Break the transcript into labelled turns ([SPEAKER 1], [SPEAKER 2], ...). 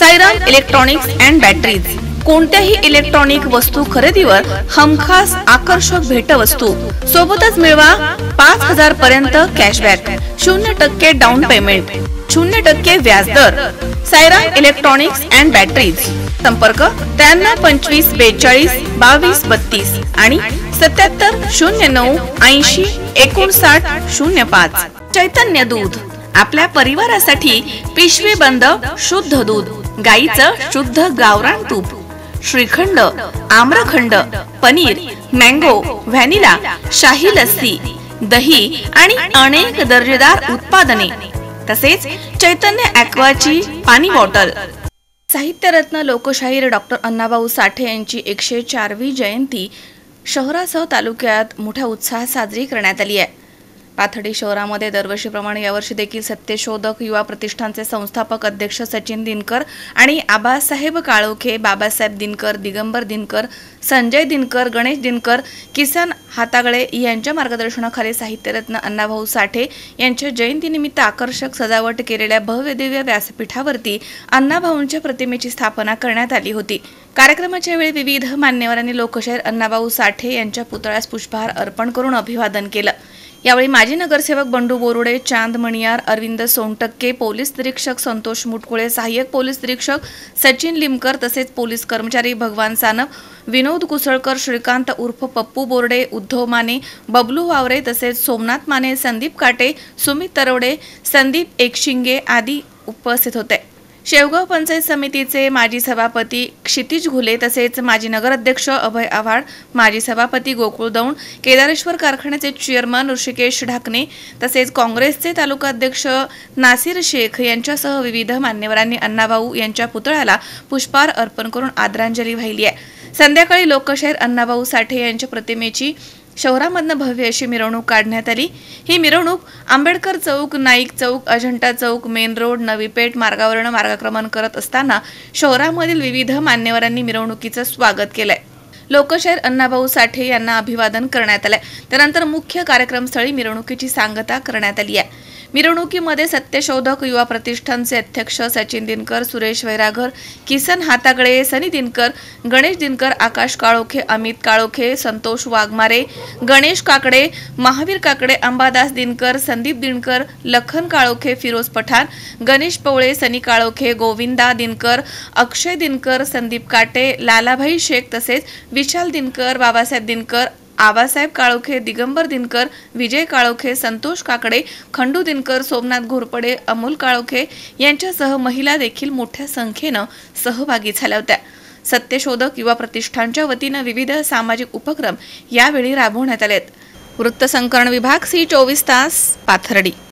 [SPEAKER 1] Sairam electronics and batteries कोणत्याही electronic वस्तू खरेदीवर हमखास आकर्षक भेटवस्तू सोबतच मिळवा 5000 पर्यंत कॅशबॅक, 0% डाउन पेमेंट, 0% व्याजदर। साईराम इलेक्ट्रॉनिक्स अँड बॅटरीज, संपर्क 93 25 42 22 32 आणि 77 09 80 59 05। चैतन्य दूध, आपल्या परिवारासाठी पिशवी बंद शुद्ध दूध, गाईचं शुद्ध गावरान तूप, श्रीखंड, आम्रखंड, पनीर, मँगो, व्हॅनिला, शाही लस्सी, दही आणि अनेक दर्जेदार उत्पादने, तसेच चैतन्य ॲक्वाची पाणी बॉटल। साहित्यरत्न लोकशाहीर डॉक्टर अण्णाभाऊ साठे यांची 104वी जयंती शहरासह तालुक्यात मोठ्या उत्साहात साजरी करण्यात आली आहे। पाथर्डी शहरामध्ये दरवर्षीप्रमाणे यावर्षी देखील सत्यशोधक युवा प्रतिष्ठानचे संस्थापक अध्यक्ष सचिन दिनकर आणि आबासाहेब काळोखे, बाबासाहेब दिनकर, दिगंबर दिनकर, संजय दिनकर, गणेश दिनकर, किसन हातागळे यांच्या मार्गदर्शनाखाली साहित्यरत्न अण्णाभाऊ साठे यांच्या जयंतीनिमित्त आकर्षक सजावट केलेल्या भव्य दिव्य व्यासपीठावरती अण्णाभाऊंच्या प्रतिमेची स्थापना करण्यात आली होती। कार्यक्रमाच्या वेळी विविध मान्यवरांनी लोकशाहीर अण्णाभाऊ साठे यांच्या पुतळ्यास पुष्पहार अर्पण करून अभिवादन केलं। यावेळी माजी नगरसेवक बंडू बोरुडे, चांद मणियार, अरविंद सोनटक्के, पोलीस निरीक्षक संतोष मुटकुळे, सहाय्यक पोलीस निरीक्षक सचिन लिमकर, तसेच पोलीस कर्मचारी भगवान सानप, विनोद कुसळकर, श्रीकांत उर्फ पप्पू बोर्डे, उद्धव माने, बबलू वावरे, तसेच सोमनाथ माने, संदीप काटे, सुमित तरवडे, संदीप एकशिंगे आदी उपस्थित होते। शेवगाव पंचायत समितीचे माजी सभापती क्षितिज घुले, तसेच माजी नगराध्यक्ष अभय आव्हाड, माजी सभापती गोकुळ दौंड, केदारेश्वर कारखान्याचे चेअरमन ऋषिकेश ढाकणे, तसेच काँग्रेसचे तालुकाध्यक्ष नासिर शेख यांच्यासह विविध मान्यवरांनी अण्णाभाऊ यांच्या पुतळ्याला पुष्पहार अर्पण करून आदरांजली वाहिली आहे। संध्याकाळी लोकशाहीर अण्णाभाऊ साठे यांच्या प्रतिमेची शहरामधनं भव्य अशी मिरवणूक काढण्यात आली। ही मिरवणूक आंबेडकर चौक, नाईक चौक, अजंठा चौक, मेन रोड, नवी पेठ मार्गावरून मार्गक्रमण करत असताना शहरामधील विविध मान्यवरांनी मिरवणुकीचं स्वागत केलंय। लोकशाहीर अण्णाभाऊ साठे यांना अभिवादन करण्यात आलंय। त्यानंतर मुख्य कार्यक्रमस्थळी मिरवणुकीची सांगता करण्यात आली आहे। मिरवणुकीमध्ये सत्यशोधक युवा प्रतिष्ठानचे अध्यक्ष सचिन दिनकर, सुरेश वैरागर, किसन हातागळे, सनी दिनकर, गणेश दिनकर, आकाश काळोखे, अमित काळोखे, संतोष वाघमारे, गणेश काकडे, महावीर काकडे, अंबादास दिनकर, संदीप दिनकर, लखन काळोखे, फिरोज पठाण, गणेश पवळे, सनी काळोखे, गोविंदा दिनकर, अक्षय दिनकर, संदीप काटे, लालाभाई शेख, तसेच विशाल दिनकर, बाबासाहेब दिनकर, आबासाहेब काळोखे, दिगंबर दिनकर, विजय काळोखे, संतोष काकडे, खंडू दिनकर, सोमनाथ घोरपडे, अमोल काळोखे यांच्यासह महिला देखील मोठ्या संख्येनं सहभागी झाल्या होत्या। सत्यशोधक युवा प्रतिष्ठानच्या वतीनं विविध सामाजिक उपक्रम यावेळी राबवण्यात आलेत। वृत्तसंकलन विभाग, C24 तास, पाथर्डी।